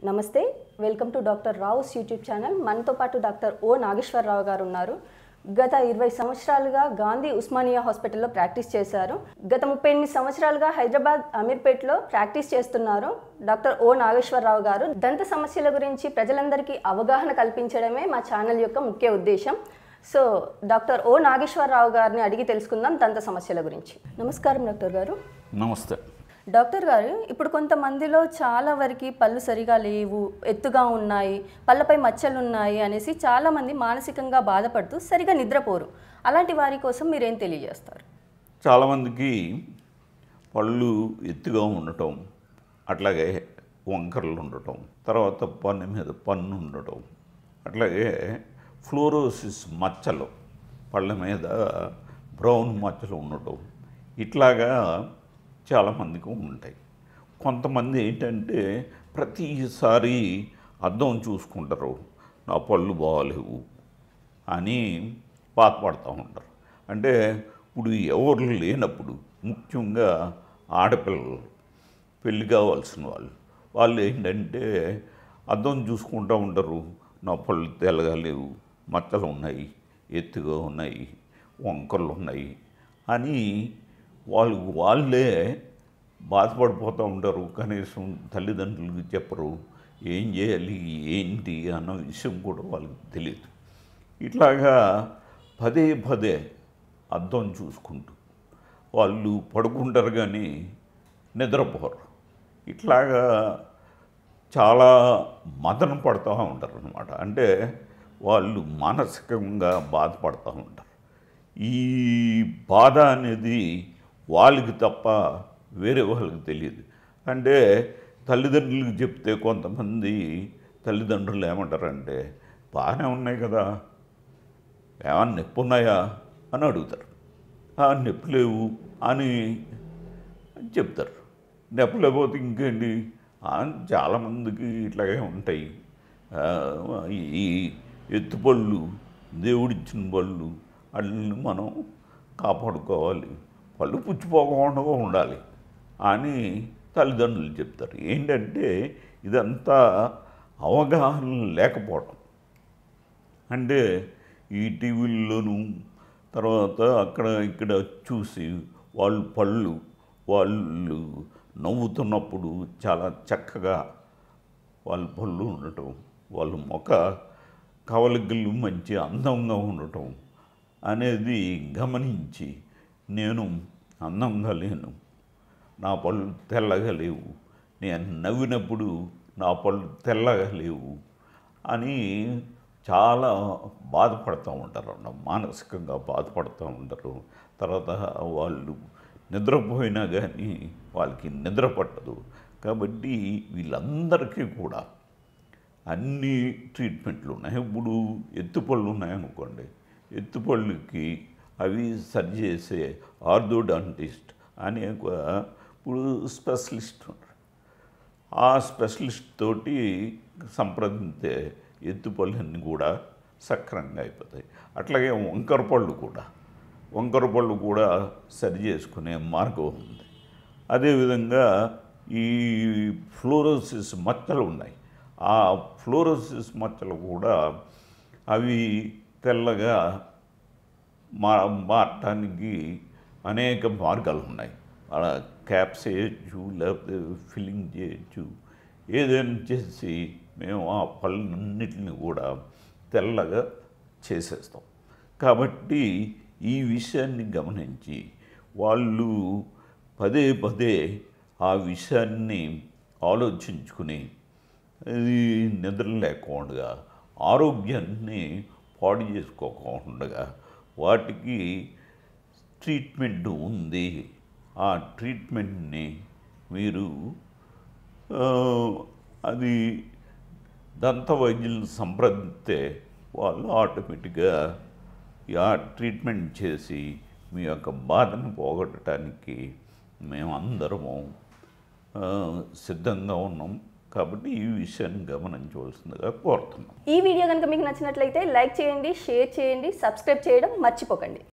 నమస్తే welcome to doctor Rao's YouTube channel. మనతో పాటు డాక్టర్ ఓ నాగేశ్వరరావు గారు ఉన్నారు. గత 20 సంవత్సరాలుగా గాంధీ ఉస్మానియా హాస్పిటల్లో ప్రాక్టీస్ చేశారు. గత 38 సంవత్సరాలుగా హైదరాబాద్ అమీర్పేట్లో ప్రాక్టీస్ చేస్తున్నారు డాక్టర్ ఓ నాగేశ్వరరావు గారు. దంత సమస్యల గురించి ప్రజలందరికీ అవగాహన కల్పించడమే మా ఛానల్ యొక్క ముఖ్య ఉద్దేశం. సో డాక్టర్ ఓ నాగేశ్వరరావు గారిని అడిగి తెలుసుకుందాం దంత సమస్యల గురించి. నమస్కారం డాక్టర్ గారు. నమస్తే డాక్టర్ గారు, ఇప్పుడు కొంతమందిలో చాలా వరకు పళ్ళు సరిగా లేవు, ఎత్తుగా ఉన్నాయి, పళ్ళపై మచ్చలు ఉన్నాయి అనేసి చాలామంది మానసికంగా బాధపడుతూ సరిగా నిద్రపోరు. అలాంటి వారి కోసం మీరేం తెలియజేస్తారు? చాలామందికి పళ్ళు ఎత్తుగా ఉండటం, అట్లాగే వంకరలు ఉండటం, తర్వాత పన్ను మీద పన్ను ఉండటం, అట్లాగే ఫ్లోరోసిస్ మచ్చలు, పళ్ళ మీద బ్రౌన్ మచ్చలు ఉండటం, ఇట్లాగా చాలామందికి ఉంటాయి. కొంతమంది ఏంటంటే ప్రతిసారి అద్దం చూసుకుంటారు, నా పళ్ళు బాగాలేవు అని బాధపడుతూ ఉంటారు. అంటే ఇప్పుడు ఎవరు లేనప్పుడు, ముఖ్యంగా ఆడపిల్లలు, పెళ్ళి కావాల్సిన వాళ్ళు ఏంటంటే అద్దం చూసుకుంటూ ఉంటారు, నా పళ్ళు తెల్లగా లేవు, మచ్చలు ఉన్నాయి, ఎత్తుగా ఉన్నాయి, వంకర్లు ఉన్నాయి అని వాళ్ళే బాధపడిపోతూ ఉంటారు. కనీసం తల్లిదండ్రులకి చెప్పరు, ఏం చేయాలి ఏంటి అన్న విషయం కూడా వాళ్ళకి తెలియదు. ఇట్లాగా పదే పదే అద్దం చూసుకుంటూ వాళ్ళు పడుకుంటారు కానీ నిద్రపోరు. ఇట్లాగా చాలా మదన పడుతూ ఉంటారు అన్నమాట. అంటే వాళ్ళు మానసికంగా బాధపడుతూ ఉంటారు. ఈ బాధ అనేది వాళ్ళకి తప్ప వేరే వాళ్ళకి తెలియదు. అంటే తల్లిదండ్రులకు చెప్తే కొంతమంది తల్లిదండ్రులు ఏమంటారంటే, బాగానే ఉన్నాయి కదా, ఏమన్నా నొప్పి ఉన్నాయా అని అడుగుతారు. నొప్పి లేవు అని చెప్తారు. నొప్పి లేకపోతే ఇంకేంటి, చాలామందికి ఇట్లాగే ఉంటాయి, ఈ ఎత్తుపళ్ళు దేవుడిచ్చిన పళ్ళు అన్నీ మనం కాపాడుకోవాలి, పళ్ళు పుచ్చిపోకుండా ఉండాలి అని తల్లిదండ్రులు చెప్తారు. ఏంటంటే ఇదంతా అవగాహన లేకపోవడం. అంటే ఈ టీవీల్లోనూ తర్వాత అక్కడ ఇక్కడ చూసి వాళ్ళు నవ్వుతున్నప్పుడు చాలా చక్కగా వాళ్ళ పళ్ళు ఉండటం, వాళ్ళ ముఖ కవలికలు మంచి అందంగా ఉండటం అనేది గమనించి, నేను అందంగా లేను, నా పళ్ళు తెల్లగా లేవు, నేను నవ్వినప్పుడు నా పళ్ళు తెల్లగా లేవు అని చాలా బాధపడుతూ ఉంటారు, మానసికంగా బాధపడుతూ ఉంటారు. తర్వాత వాళ్ళు నిద్రపోయినా కానీ వాళ్ళకి నిద్ర పట్టదు. కాబట్టి వీళ్ళందరికీ కూడా అన్ని ట్రీట్మెంట్లు ఉన్నాయి. ఇప్పుడు ఎత్తుపళ్ళు ఉన్నాయనుకోండి, ఎత్తుపళ్ళకి అవి సరి చేసే ఆర్థోడాంటిస్ట్ అనే ఇప్పుడు స్పెషలిస్ట్ ఉన్నారు. ఆ స్పెషలిస్ట్ తోటి సంప్రదించే ఎత్తుపళ్ళన్నీ కూడా సక్రమంగా అయిపోతాయి. అట్లాగే వంకర పళ్ళు కూడా సరి చేసుకునే మార్గం ఉంది. అదేవిధంగా ఈ ఫ్లోరోసిస్ మచ్చలు ఉన్నాయి. ఆ ఫ్లోరోసిస్ మచ్చలు కూడా అవి తెల్లగా మారటానికి అనేక మార్గాలు ఉన్నాయి. అలా క్యాప్స్ చేయొచ్చు, లేకపోతే ఫిల్లింగ్ చేయొచ్చు, ఏదైనా చేసి మేము ఆ పళ్ళన్నిటిని కూడా తెల్లగా చేసేస్తాం. కాబట్టి ఈ విషయాన్ని గమనించి వాళ్ళు పదే పదే ఆ విషయాన్ని ఆలోచించుకుని నిద్ర లేకుండా, ఆరోగ్యాన్ని పాడు చేసుకోకుండా వాటికి ట్రీట్మెంట్ ఉంది. ఆ ట్రీట్మెంట్ని మీరు అది దంత వైద్యులను సంప్రదిస్తే వాళ్ళు ఆటోమేటిక్గా ఆ ట్రీట్మెంట్ చేసి మీ యొక్క బాధను పోగొట్టడానికి మేమందరము సిద్ధంగా ఉన్నాం. కాబట్టి ఈ విషయాన్ని గమనించవలసిందిగా కోరుతున్నాం. ఈ వీడియో కనుక మీకు నచ్చినట్లయితే లైక్ చేయండి, షేర్ చేయండి, సబ్స్క్రైబ్ చేయడం మర్చిపోకండి.